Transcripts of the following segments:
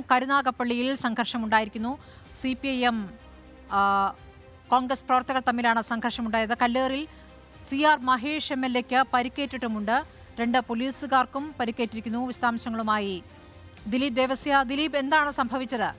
കരുനാഗപ്പള്ളിയിൽ സംഘർഷമുണ്ടായിരിക്കുന്നു. CPIM Congress പ്രവർത്തകർ തമ്മിലാണ് സംഘർഷമുണ്ടായത്. കല്ലേറിൽ CR Mahesh MLAക്ക് പരിക്കേറ്റിട്ടുമുണ്ട്. 2 പോലീസുകാർക്കും പരിക്കേറ്റിരിക്കുന്നു. വിശദാംശങ്ങളുമായി ദിലീപ് ദേവസ്യ. ദിലീപ്, എന്താണ് സംഭവിച്ചത്?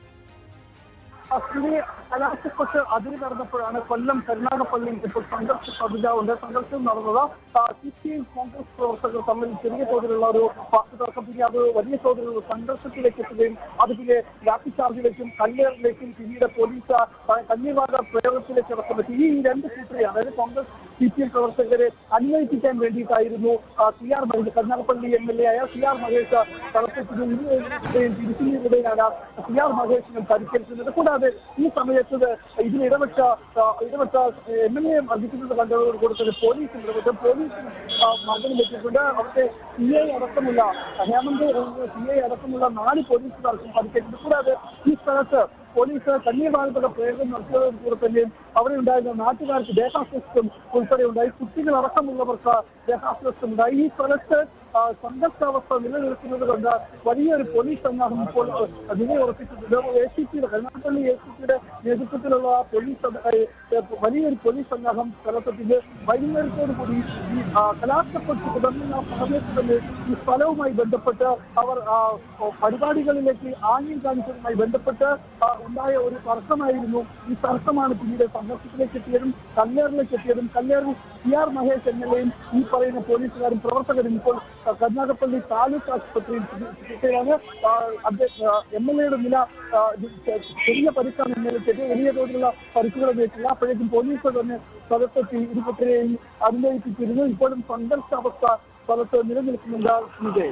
കലാശപ്പെട്ട് അതിര് കടന്നപ്പോഴാണ് കൊല്ലം കരുനാഗപ്പള്ളിയിൽ ഇപ്പോൾ സംഘർഷ സാധ്യത ഉണ്ട്. സംഘർഷം നടന്നത് CPIM കോൺഗ്രസ് പ്രവർത്തകർ തമ്മിൽ ചെറിയ തോതിലുള്ള ഒരു വാക്കുതർക്കം, പിന്നെ അത് വലിയ തോതിലുള്ള സംഘർഷത്തിലേക്ക് എത്തുകയും അത് പിന്നെ ലാത്തിചാർജിലേക്കും കല്ലേറിലേക്കും പിന്നീട് പോലീസ് കന്യവാദ പ്രയോഗത്തിലേക്ക് ഇറക്കുമെത്തി. ഈ 2 കൂട്ടരെയാണ്, അതായത് കോൺഗ്രസ് CPIM പ്രവർത്തകരെ അനുനയിപ്പിക്കാൻ വേണ്ടിയിട്ടായിരുന്നു CR മഹേഷ്, കരുനാഗപ്പള്ളി MLA ആയ CR മഹേഷ് സ്ഥലത്തെത്തുകയും തിരിച്ചുവിടുകയാണ് CR മഹേഷിനും പരിക്കേൽക്കുന്നത്. കൂടാതെ ഈ സമയത്ത് ഇതിനിടപെട്ട MLA മർദ്ദിക്കുന്നത് കണ്ടതോടുകൂടി തന്നെ പോലീസ് മർദ്ദനം എത്തിയിട്ടുണ്ട്. അവിടുത്തെ CI അടക്കമുള്ള ഹേമന്ത് CI അടക്കമുള്ള 4 പോലീസുകാർക്കും പരിക്കേറ്റിട്ടുണ്ട്. കൂടാതെ ഈ സ്ഥലത്ത് പോലീസ് കന്യവാദയുടെ പ്രയോഗം നടത്തിയതോടുകൂടി തന്നെ അവിടെ ഉണ്ടായിരുന്ന നാട്ടുകാർക്ക് ദേഹാസ്വസ്ഥം ഉൾപ്പെടെ ഉണ്ടായി. കുട്ടികളടക്കമുള്ളവർക്ക് ദേഹാസ്വസ്ഥം ഉണ്ടായി. ഈ സ്ഥലത്ത് സംഘർഷാവസ്ഥ നിലനിൽക്കുന്നത് കൊണ്ട് വലിയൊരു പോലീസ് സന്നാഹം ഇപ്പോൾ നിലയുറപ്പിച്ചിട്ടുണ്ട്. കരുനാഗപ്പള്ളി ACPയുടെ നേതൃത്വത്തിലുള്ള വലിയൊരു പോലീസ് സന്നാഹം സ്ഥലത്തെത്തിയത് വൈകുന്നേരത്തോടു കൂടി ഈ കലാശപ്പെട്ട് തുടങ്ങുന്ന സമയത്ത് തന്നെ ഈ സ്ഥലവുമായി ബന്ധപ്പെട്ട് അവർ പരിപാടികളിലേക്ക് ആംഗ്യം കാണിച്ചതുമായി ബന്ധപ്പെട്ട് ഉണ്ടായ ഒരു തർക്കമായിരുന്നു. ഈ തർക്കമാണ് പിന്നീട് സംഘർഷത്തിലേക്ക് എത്തിയതും കല്ലേറിലേക്ക് എത്തിയതും. കല്ലേറിൽ CR മഹേഷ് MLAയും ഈ പറയുന്ന പോലീസുകാരും പ്രവർത്തകരും ഇപ്പോൾ കരുനാഗപ്പള്ളി താലൂക്ക് ആശുപത്രിയിൽ ചികിത്സയിലാണ്. MLAയുടെ നില ചെറിയ പരിക്കാണ്. MLAക്ക് വലിയ തോതിലുള്ള പരിക്കുകളൊന്നുമില്ല. അപ്പോഴേക്കും പോലീസ് തന്നെ സ്ഥലത്തെത്തി ഇരുപത്തിരെയും അനുനയിപ്പിച്ചിരുന്നു. ഇപ്പോഴും സംഘർഷാവസ്ഥ സ്ഥലത്ത് നിലനിൽക്കുന്നുണ്ട്.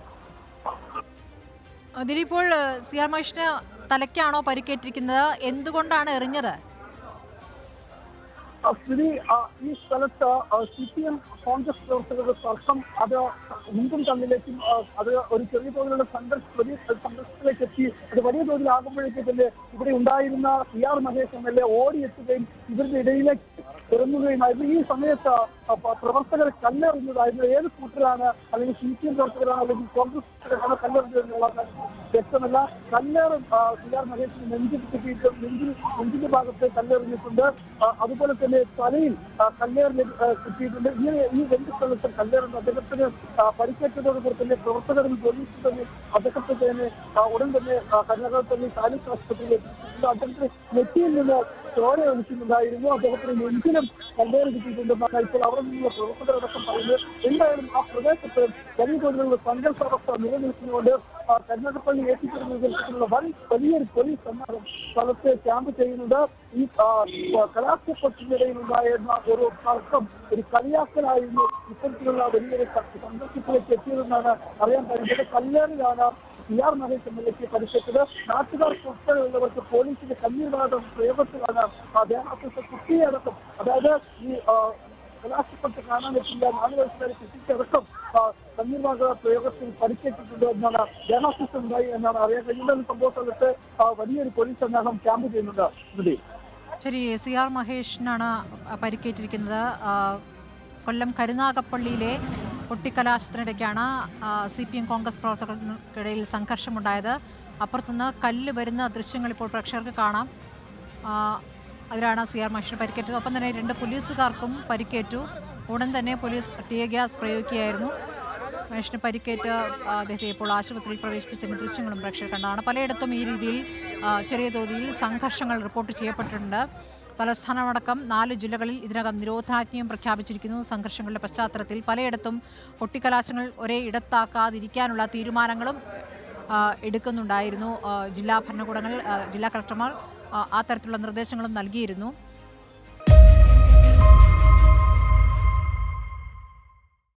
ദിലീപ്, CR മഹേഷിന് തലയ്ക്കാണോ പരിക്കേറ്റിരിക്കുന്നത്? എന്തുകൊണ്ടാണ് എറിഞ്ഞത്? ഈ സ്ഥലത്ത് CPIM കോൺഗ്രസ് പ്രവർത്തകരുടെ തർക്കം അത് മുൻപും തമ്മിലേക്കും അത് ഒരു ചെറിയ തോതിലുള്ള വലിയ സംഘർഷത്തിലേക്ക് എത്തി. അത് വലിയ തോതിലാകുമ്പോഴേക്കും തന്നെ ഇവിടെ ഉണ്ടായിരുന്ന CR മഹേഷ് MLA ഓടിയെത്തുകയും ഇവരുടെ ഇടയിലേക്ക് ഇറങ്ങുകയുമായിരുന്നു. ഈ സമയത്ത് പ്രവർത്തകരെ കല്ലെറിഞ്ഞതായിരുന്നു. ഏത് കൂട്ടരാണ്, അല്ലെങ്കിൽ CPIM പ്രവർത്തകരാണ്, അല്ലെങ്കിൽ കോൺഗ്രസ് കല്ലെറിഞ്ഞതെന്നുള്ള വ്യക്തമല്ല. കല്ലേറ് CR മഹേഷിന് നെഞ്ചിന്റെ ഭാഗത്ത് കല്ലെറിഞ്ഞിട്ടുണ്ട്. അതുപോലെ തന്നെ തലയിൽ കല്ലേറിന് കിട്ടിയിട്ടുണ്ട്. ഇങ്ങനെ ഈ 2 സ്ഥലത്തും കല്ലേറുണ്ട്. അദ്ദേഹത്തിന് പരിക്കേറ്റതോടുകൂടി തന്നെ പ്രവർത്തകരും പോലീസും തന്നെ അദ്ദേഹത്തെ തന്നെ ഉടൻ തന്നെ കരുനാഗപ്പള്ളി താലൂക്ക് ആശുപത്രിയിൽ എത്തിയിട്ടുണ്ട്. അദ്ദേഹത്തിന് നെറ്റിയിൽ നിന്ന് ചോര ഒലിക്കുന്നുണ്ടായിരുന്നു. അദ്ദേഹത്തിന് നെഞ്ചിലും കല്ലേറ് കിട്ടിയിട്ടുണ്ടെന്നാണ് ഇപ്പോൾ അവിടെ നിന്നുള്ള പ്രവർത്തകരടക്കം പറയുന്നത്. എന്തായാലും ആ പ്രദേശത്ത് വലിയ തോതിലുള്ള സംഘർഷാവസ്ഥ നിലനിൽക്കുന്നതുകൊണ്ട് കരുനാഗപ്പള്ളി ACPയുടെ നേതൃത്വത്തിലുള്ള വലിയൊരു പോലീസ് സന്നാഹം സ്ഥലത്ത് ക്യാമ്പ് ചെയ്യുന്നുണ്ട്. ഈ കലാശപ്പത്തിനിടയിലുണ്ടായിരുന്ന ഒരു തർക്കം ഒരു കളിയാക്കലായിരുന്നു ഇത്തരത്തിലുള്ള വലിയൊരു സംഘർഷത്തിലേക്ക് എത്തിയതെന്നാണ് അറിയാൻ കഴിയുന്നത്. കല്ലേറിലാണ് CR മഹേഷ് MLAക്ക് പരിക്കേറ്റത്. നാട്ടുകാർക്ക് ഉൾപ്പെടെയുള്ളവർക്ക് പോലീസിന്റെ കണ്ണീർവാദ പ്രയോഗത്തിലാണ് ദേഹാസ്വസ്ഥ കുട്ടിയടക്കം, അതായത് ഈ കലാശപ്പെട്ട് കാണാനെത്തില്ല 4 വയസ്സുകാരെ കുട്ടിക്കടക്കം കണ്ണീർവാദ പ്രയോഗത്തിൽ പരിക്കേറ്റിട്ടുണ്ട് എന്നാണ്, ദേഹാസ്വസ്ഥം ഉണ്ടായി എന്നാണ് അറിയാൻ കഴിയുന്നത്. സംഭവ സ്ഥലത്ത് വലിയൊരു പോലീസ് സന്നാഹം ക്യാമ്പ് ചെയ്യുന്നുണ്ട്. ശരി, CR മഹേഷിനാണ് പരിക്കേറ്റിരിക്കുന്നത്. കൊല്ലം കരുനാഗപ്പള്ളിയിലെ പൊട്ടിക്കലാശത്തിനിടയ്ക്കാണ് CPIM കോൺഗ്രസ് പ്രവർത്തകർക്കിടയിൽ സംഘർഷമുണ്ടായത്. അപ്പുറത്തുനിന്ന് കല്ല് വരുന്ന ദൃശ്യങ്ങൾ ഇപ്പോൾ പ്രേക്ഷകർക്ക് കാണാം. അതിലാണ് CR മഹേഷിന് പരിക്കേറ്റത്. ഒപ്പം തന്നെ 2 പോലീസുകാർക്കും പരിക്കേറ്റു. ഉടൻ തന്നെ പോലീസ് ടിയർ ഗ്യാസ് പ്രയോഗിക്കുകയായിരുന്നു. മഹേഷിന് പരിക്കേറ്റ് അദ്ദേഹത്തെ ഇപ്പോൾ ആശുപത്രിയിൽ പ്രവേശിപ്പിച്ചതിൻ്റെ ദൃശ്യങ്ങളും പ്രേക്ഷകർ കണ്ടതാണ്. പലയിടത്തും ഈ രീതിയിൽ ചെറിയ തോതിൽ സംഘർഷങ്ങൾ റിപ്പോർട്ട് ചെയ്യപ്പെട്ടിട്ടുണ്ട്. തലസ്ഥാനമടക്കം 4 ജില്ലകളിൽ ഇതിനകം നിരോധനാജ്ഞയും പ്രഖ്യാപിച്ചിരിക്കുന്നു. സംഘർഷങ്ങളുടെ പശ്ചാത്തലത്തിൽ പലയിടത്തും കൊട്ടിക്കലാശങ്ങൾ ഒരേ ഇടത്താക്കാതിരിക്കാനുള്ള തീരുമാനങ്ങളും എടുക്കുന്നുണ്ടായിരുന്നു. ജില്ലാ ഭരണകൂടങ്ങൾ, ജില്ലാ കളക്ടർമാർ ആ തരത്തിലുള്ള നിർദ്ദേശങ്ങളും നൽകിയിരുന്നു.